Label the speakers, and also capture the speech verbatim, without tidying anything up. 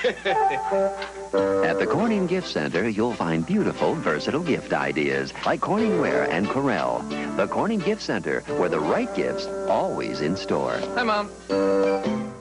Speaker 1: At the Corning Gift Center, you'll find beautiful, versatile gift ideas like Corningware and Corel. The Corning Gift Center, where the right gifts always in store.
Speaker 2: Hi, Mom.